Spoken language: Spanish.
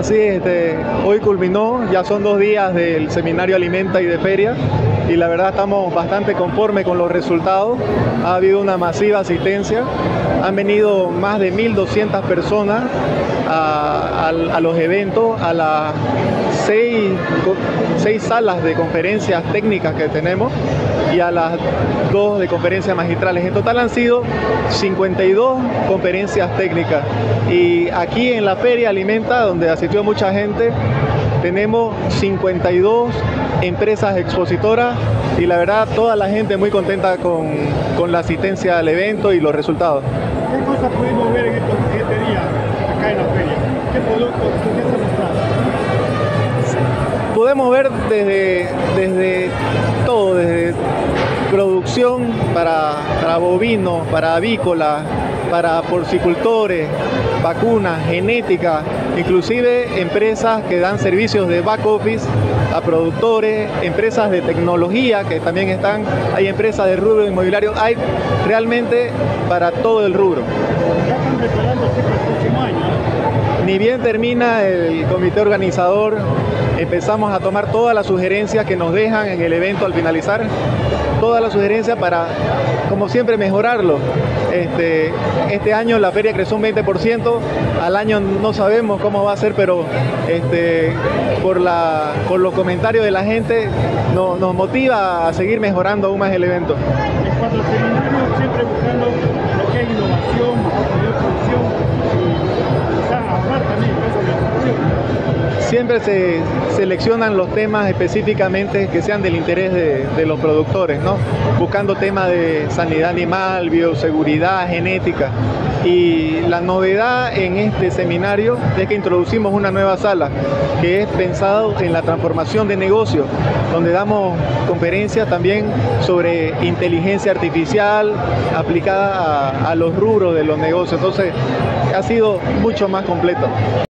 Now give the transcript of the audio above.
Así es, hoy culminó, ya son 2 días del seminario Alimenta y de feria, y la verdad estamos bastante conformes con los resultados. Ha habido una masiva asistencia, han venido más de 1.200 personas a los eventos, a las 6 salas de conferencias técnicas que tenemos y a las 2 de conferencias magistrales. En total han sido 52 conferencias técnicas, y aquí en la feria Alimenta, donde asistió mucha gente, tenemos 52 empresas expositoras, y la verdad toda la gente muy contenta con la asistencia al evento y los resultados. ¿Qué cosas pudimos ver en este día acá en la feria? ¿Qué productos, qué se mostraron? Podemos ver desde todo, desde producción para bovinos, para avícolas, para porcicultores, vacunas, genética, inclusive empresas que dan servicios de back office a productores, empresas de tecnología que también están, hay empresas de rubro inmobiliario, hay realmente para todo el rubro. Ya están preparándose para el próximo año. Ni bien termina el comité organizador, empezamos a tomar todas las sugerencias que nos dejan en el evento al finalizar, todas las sugerencias para, como siempre, mejorarlo. Este año la feria creció un 20%, al año no sabemos cómo va a ser, pero por los comentarios de la gente nos motiva a seguir mejorando aún más el evento. En cuanto al seminario, siempre buscando lo que es innovación, mayor producción y quizás ahorrar también cosas de desarrollo. Siempre se seleccionan los temas específicamente que sean del interés de los productores, ¿no? Buscando temas de sanidad animal, bioseguridad, genética. Y la novedad en este seminario es que introducimos una nueva sala que es pensado en la transformación de negocios, donde damos conferencias también sobre inteligencia artificial aplicada a los rubros de los negocios. Entonces ha sido mucho más completo.